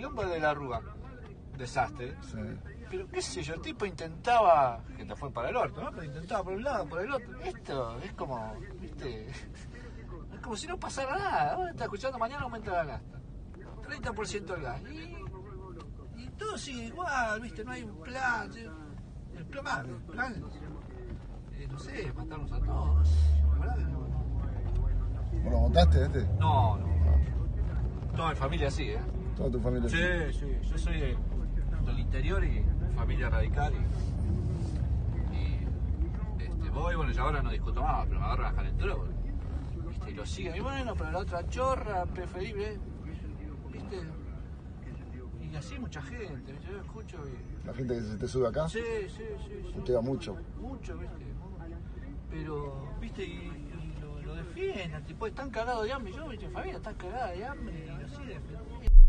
quilombo de la Rúa. Desastre. Sí. Pero qué sé yo, el tipo intentaba, que te fue para el orto, ¿no? Pero intentaba por un lado, por el otro. Esto es como, ¿viste? Es como si no pasara nada. Ahora está escuchando, mañana aumenta la gasta. 30% el gas. Y todo sigue igual, ¿viste? No hay un plan. El plan no sé, matarnos a todos. La verdad que no. Bueno, ¿votaste No. Toda mi familia sí, ¿eh? Toda tu familia. Sí. Yo soy del interior y familia radical y voy, bueno, yo ahora no discuto más, pero me agarro las calenturas, ¿viste? Y lo siguen. Y bueno, pero la otra chorra, preferible, ¿viste? Y así mucha gente, ¿viste? Yo escucho y... La gente que se te sube acá. Sí. Putea mucho. Mucho, ¿viste? Pero, ¿viste? Y lo defienden, tipo, están cagados de hambre. Yo, ¿viste? Familia está cagada de hambre y lo sigue defendiendo.